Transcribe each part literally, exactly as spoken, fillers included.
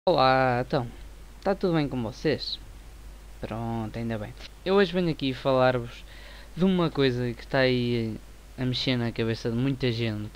Olá, então, está tudo bem com vocês? Pronto, ainda bem. Eu hoje venho aqui falar-vos de uma coisa que está aí a mexer na cabeça de muita gente,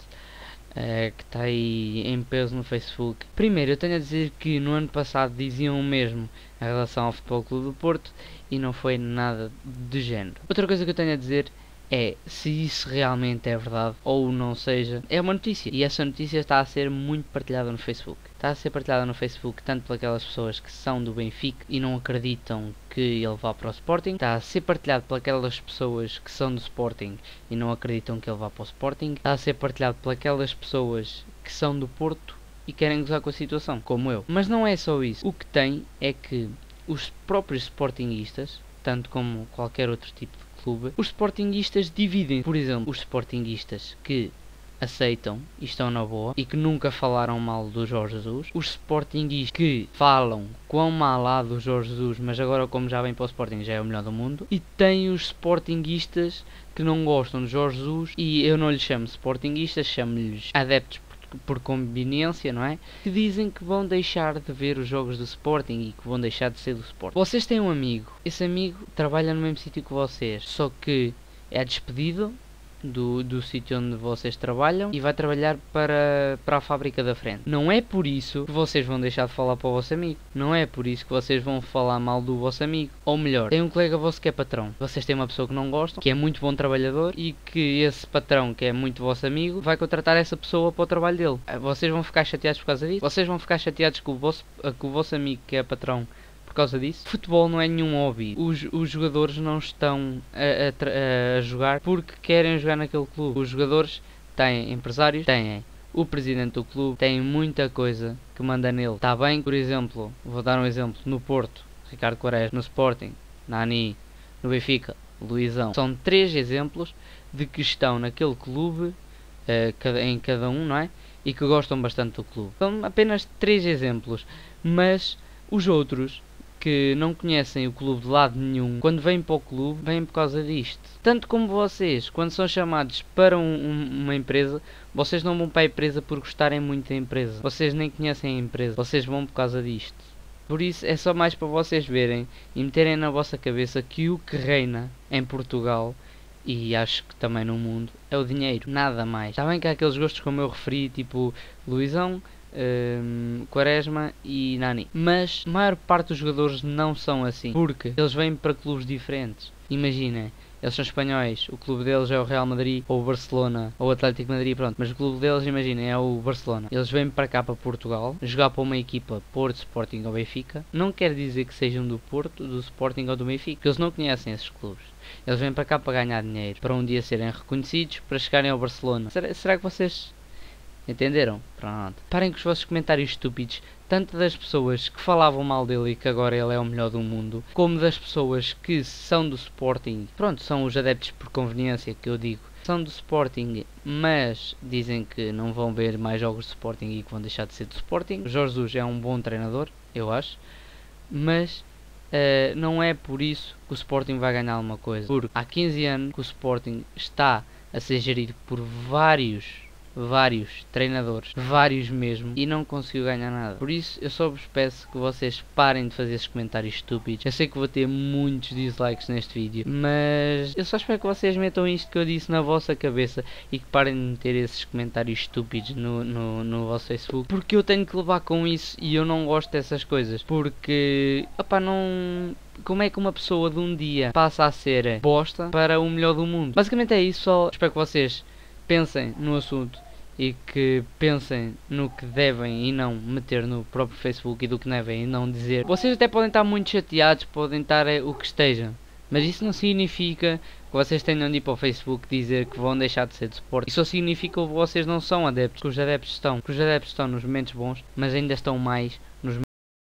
eh, que está aí em peso no Facebook. Primeiro, eu tenho a dizer que no ano passado diziam o mesmo em relação ao Futebol Clube do Porto e não foi nada do género. Outra coisa que eu tenho a dizer é se isso realmente é verdade ou não seja, é uma notícia e essa notícia está a ser muito partilhada no Facebook. Está a ser partilhada no Facebook tanto por aquelas pessoas que são do Benfica e não acreditam que ele vá para o Sporting. Está a ser partilhado por aquelas pessoas que são do Sporting e não acreditam que ele vá para o Sporting. Está a ser partilhado por aquelas pessoas que são do Porto e querem gozar com a situação, como eu. Mas não é só isso. O que tem é que os próprios Sportinguistas, tanto como qualquer outro tipo de clube, os Sportinguistas dividem. Por exemplo, os Sportinguistas que aceitam e estão na boa e que nunca falaram mal do Jorge Jesus, os Sportinguistas que falam quão mal há do Jorge Jesus, mas agora como já vem para o Sporting já é o melhor do mundo, e tem os Sportinguistas que não gostam do Jorge Jesus, e eu não lhes chamo Sportinguistas, chamo-lhes adeptos por conveniência, não é? Que dizem que vão deixar de ver os jogos do Sporting e que vão deixar de ser do Sporting. Vocês têm um amigo, esse amigo trabalha no mesmo sítio que vocês, só que é despedido do, do sítio onde vocês trabalham e vai trabalhar para, para a fábrica da frente. Não é por isso que vocês vão deixar de falar para o vosso amigo. Não é por isso que vocês vão falar mal do vosso amigo. Ou melhor, tem um colega vosso que é patrão. Vocês têm uma pessoa que não gostam, que é muito bom trabalhador, e que esse patrão, que é muito vosso amigo, vai contratar essa pessoa para o trabalho dele. Vocês vão ficar chateados por causa disso? Vocês vão ficar chateados com o vosso, com o vosso amigo, que é patrão, por causa disso? Futebol não é nenhum hobby. Os, os jogadores não estão a, a, a jogar porque querem jogar naquele clube. Os jogadores têm empresários, têm o presidente do clube, têm muita coisa que manda nele. Está bem, por exemplo, vou dar um exemplo, no Porto, Ricardo Quaresma, no Sporting, Nani, no Benfica, Luizão. São três exemplos de que estão naquele clube, uh, cada, em cada um, não é? E que gostam bastante do clube. São apenas três exemplos, mas os outros que não conhecem o clube de lado nenhum, quando vêm para o clube, vêm por causa disto. Tanto como vocês, quando são chamados para um, um, uma empresa, vocês não vão para a empresa por gostarem muito da empresa. Vocês nem conhecem a empresa, vocês vão por causa disto. Por isso é só mais para vocês verem e meterem na vossa cabeça que o que reina em Portugal, e acho que também no mundo, é o dinheiro, nada mais. Está bem que há aqueles gostos como eu referi, tipo Luizão, Um, Quaresma e Nani, mas a maior parte dos jogadores não são assim, porque eles vêm para clubes diferentes. Imaginem, eles são espanhóis, o clube deles é o Real Madrid ou o Barcelona ou o Atlético de Madrid, pronto, mas o clube deles, imaginem, é o Barcelona. Eles vêm para cá, para Portugal, jogar para uma equipa Porto, Sporting ou Benfica. Não quer dizer que sejam do Porto, do Sporting ou do Benfica, porque eles não conhecem esses clubes. Eles vêm para cá para ganhar dinheiro, para um dia serem reconhecidos, para chegarem ao Barcelona. Será, será que vocês entenderam? Pronto. Parem com os vossos comentários estúpidos, tanto das pessoas que falavam mal dele e que agora ele é o melhor do mundo, como das pessoas que são do Sporting. Pronto, são os adeptos por conveniência que eu digo. São do Sporting, mas dizem que não vão ver mais jogos do Sporting e que vão deixar de ser do Sporting. O Jorge Jesus é um bom treinador, eu acho, mas uh, não é por isso que o Sporting vai ganhar alguma coisa. Porque há quinze anos que o Sporting está a ser gerido por vários vários treinadores, vários mesmo, e não conseguiu ganhar nada. Por isso eu só vos peço que vocês parem de fazer esses comentários estúpidos. Eu sei que vou ter muitos dislikes neste vídeo, mas eu só espero que vocês metam isto que eu disse na vossa cabeça e que parem de meter esses comentários estúpidos no, no, no vosso Facebook, porque eu tenho que levar com isso e eu não gosto dessas coisas, porque opá, não... Como é que uma pessoa de um dia passa a ser bosta para o melhor do mundo? Basicamente é isso. Só espero que vocês pensem no assunto e que pensem no que devem e não meter no próprio Facebook e do que devem e não dizer. Vocês até podem estar muito chateados, podem estar é, o que estejam, mas isso não significa que vocês tenham de ir para o Facebook dizer que vão deixar de ser de Sporting. Isso só significa que vocês não são adeptos, que os adeptos estão, que os adeptos estão nos momentos bons, mas ainda estão mais